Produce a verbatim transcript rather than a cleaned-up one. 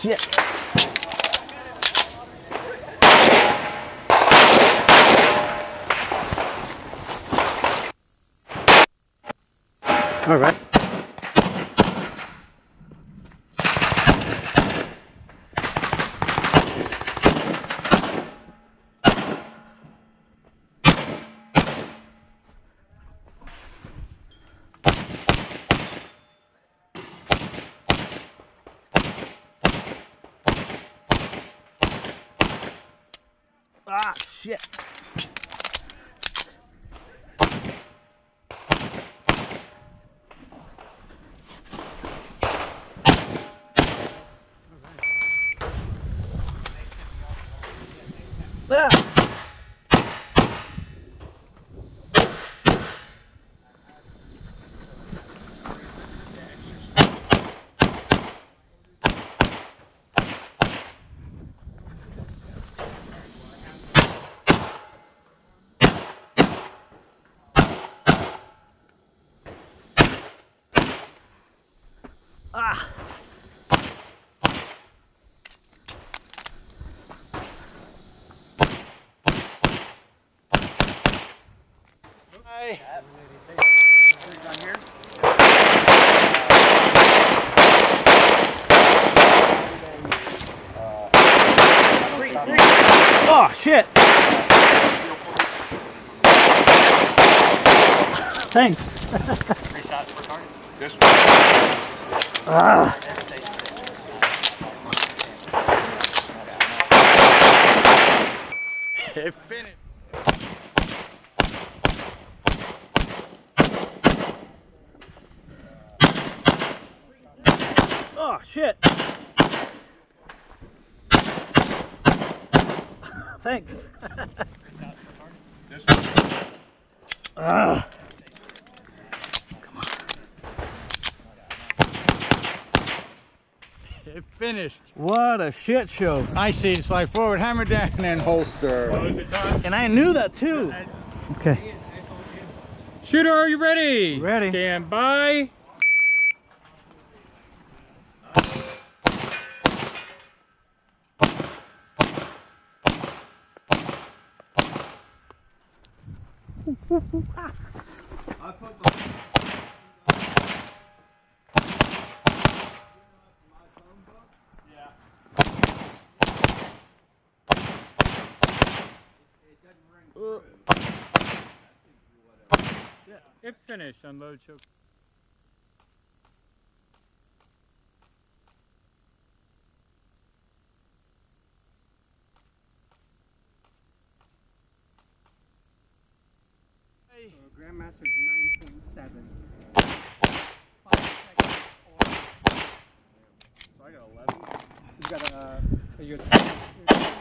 shit. All right. Ah, shit. Ah. Ah. Hi. Down here. Three, three. Oh shit. Thanks. Three shots per target. This one. Ah. It finished. Oh shit. Thanks. This one. Ah. It finished. What a shit show. I see. Slide forward, hammer down, and holster. And I knew that too. Okay. Shooter, are you ready? Ready. Stand by. It finished. Unload choke. Uh, Grandmaster's nine point seven. So I got eleven. You got a. Uh, you got